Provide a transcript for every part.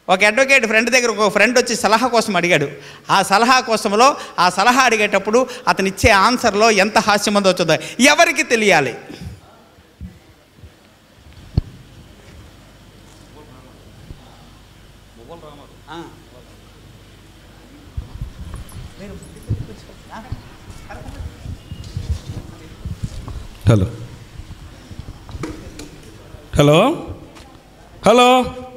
ఒక advocate friend దగ్గర ఒక ఫ్రెండ్ వచ్చి సలహా కోసం అడిగాడు. ఆ సలహా అడిగేటప్పుడు అతను ఇచ్చే ఆన్సర్లో ఎంత హాస్యం ఉందో చూద్దాం. ఎవరికి తెలియాలి? హలో హలో హలో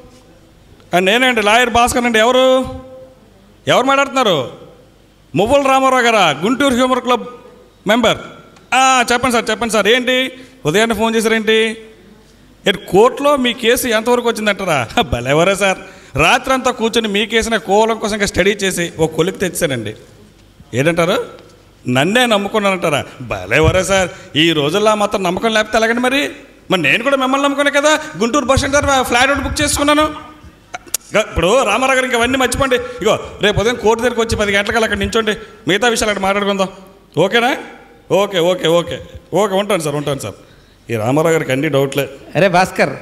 నేనండి లాయర్ భాస్కర్ అండి. ఎవరు మాట్లాడుతున్నారు? మువ్వల రామారావు గారా? Guntur humour club member. చెప్పండి సార్. ఏంటి ఉదయాన్నే ఫోన్ చేశారేంటి? కోర్టులో మీ కేసు ఎంతవరకు వచ్చిందంటారా? భలేవరే సార్, రాత్రి అంతా కూర్చొని మీ కేసుని కోలం కోసం స్టడీ చేసి ఒక కొలికి తెచ్చానండి. ఏంటంటారు? నన్నే నమ్ముకున్నానంటారా? భలేవరే సార్, ఈ రోజుల్లో మాత్రం నమ్మకం లేకపోతే ఎలాగండి? మరి నేను కూడా మిమ్మల్ని నమ్ముకునే కదా గుంటూరు బస్ స్టాండ్ దగ్గర ఫ్లాట్ ఒకటి బుక్ చేసుకున్నాను. ఇప్పుడు రామారావు గారు ఇంకవన్నీ మర్చిపోండి. ఇగో రేపు ఉదయం కోర్టు దగ్గరికి వచ్చి 10 గంటలకల్లా అక్కడ నించోండి. మిగతా విషయాలు అక్కడ మాట్లాడుకుందాం. ఓకేనా? ఓకే. ఉంటాను సార్. ఈ రామారావు గారికి అన్ని డౌట్లే. అరే భాస్కర్,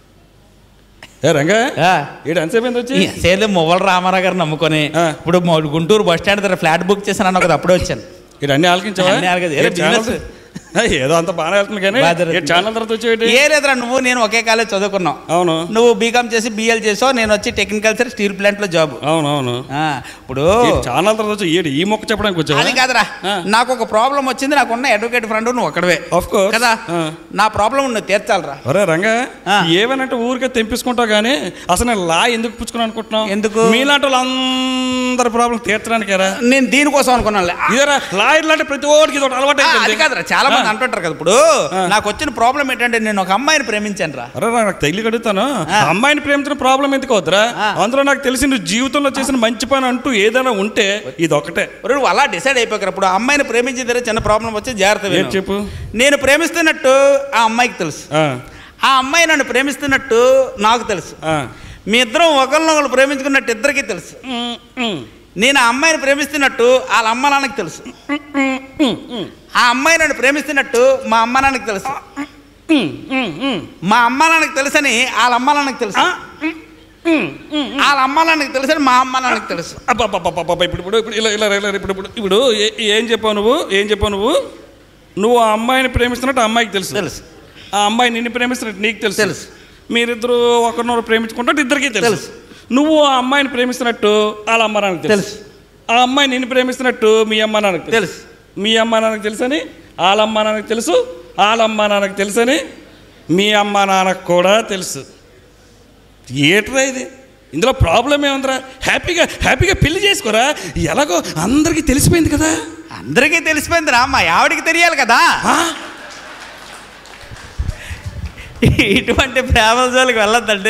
రంగా ఎంతసేపు వచ్చి సేదే మువ్వల రామారావు గారు నమ్ముకొని ఇప్పుడు గుంటూరు బస్ స్టాండ్ దగ్గర ఫ్లాట్ బుక్ చేశాను కదా, అప్పుడే వచ్చాను. అన్నీ ఆలకించావా? ఏదో అంత బాగా వెళ్తుంది కానీ ఛానల్ తర్వాత వచ్చి ఏ లేదురా, నేను ఒకే కాలేజ్ చదువుకున్నావు. అవును. నువ్వు బీకామ్ చేసి బిఎల్ చేసావు, నేను వచ్చి టెక్నికల్ సార్ స్టీల్ ప్లాంట్ లో జాబ్. అవును. ఇప్పుడు ఛానల్ తర్వాత వచ్చి ఈ మొక్క చెప్పడానికి వచ్చావు? అది కాదురా, నాకు ఒక ప్రాబ్లం వచ్చింది. నాకున్న అడ్వకేట్ ఫ్రెండ్ నువ్వు ఒక్కడవే కదా, నా ప్రాబ్లం నువ్వు తీర్చాలరా. అరే రంగా, ఏమనంటే ఊరికే తెంపించుకుంటావు కానీ అసలు నేను లా ఎందుకు పుచ్చుకున్నాను అనుకుంటున్నావు? ఎందుకు? మీలాంటి వాళ్ళందరి ప్రాబ్లం తీర్చడానికేరా. నేను దీనికోసం అనుకున్నాను. ఇదేరా లాయర్లు అంటే ప్రతి ఒక్కరికి ఇది అలవాటు. అది కాదురా, చాలా మంది అంటుంటారు కదా. ఇప్పుడు నాకు వచ్చిన ప్రాబ్లం ఏంటంటే నేను ఒక అమ్మాయిని ప్రేమించాను రా. అరే నాకు తగిలి అడుగుతాను, అమ్మాయిని ప్రేమించిన ప్రాబ్లం ఎందుకు అవుతురా? అందులో నాకు తెలిసి నువ్వు జీవితంలో చేసిన మంచి పని అంటూ ఏదైనా ఉంటే ఇది ఒకటే. నువ్వు అలా డిసైడ్ అయిపోయారు. ఇప్పుడు ఆ అమ్మాయిని ప్రేమించిన దగ్గర చిన్న ప్రాబ్లం వచ్చి జాగ్రత్త చెప్పు. నేను ప్రేమిస్తున్నట్టు ఆ అమ్మాయికి తెలుసు, ఆ అమ్మాయి నన్ను ప్రేమిస్తున్నట్టు నాకు తెలుసు. మీ ఇద్దరం ఒకరినొకరు ప్రేమించుకున్నట్టు ఇద్దరికీ తెలుసు. నేను ఆ అమ్మాయిని ప్రేమిస్తున్నట్టు వాళ్ళ అమ్మ నాన్నకి తెలుసు, ఆ అమ్మాయి నన్ను ప్రేమిస్తున్నట్టు మా అమ్మ నాన్నకి తెలుసు, మా అమ్మ నాన్నకి తెలుసని వాళ్ళ అమ్మ నాన్నకి తెలుసు, వాళ్ళ అమ్మ నాన్నకి తెలుసని మా అమ్మ నాన్నకి తెలుసు. ఇప్పుడు ఏం చెప్పావు నువ్వు? నువ్వు ఆ అమ్మాయిని ప్రేమిస్తున్నట్టు ఆ అమ్మాయికి తెలుసు, ఆ అమ్మాయి నిన్ను ప్రేమిస్తున్నట్టు నీకు తెలుసు. మీరిద్దరు ఒకరినొకరు ప్రేమించుకుంటే ఇద్దరికీ తెలుసు. నువ్వు ఆ అమ్మాయిని ప్రేమిస్తున్నట్టు వాళ్ళ అమ్మ నాన్నకి తెలుసు, ఆ అమ్మాయి నిన్ను ప్రేమిస్తున్నట్టు మీ అమ్మ నాన్నకి తెలుసు, మీ అమ్మ నాన్నకి తెలుసని వాళ్ళ అమ్మ నాన్నకి తెలుసు, వాళ్ళ అమ్మ నాన్నకి తెలుసని మీ అమ్మ నాన్నకు కూడా తెలుసు. ఏట్రా ఇది? ఇందులో ప్రాబ్లం ఏముందిరా? హ్యాపీగా పెళ్లి చేసుకోరా. ఎలాగో అందరికీ తెలిసిపోయింది కదా. అందరికీ తెలిసిపోయిందిరా, మా ఆవిడికి తెలియాలి కదా. ఇటువంటి ప్రేమ జోలికి వెళ్ళొద్దండి.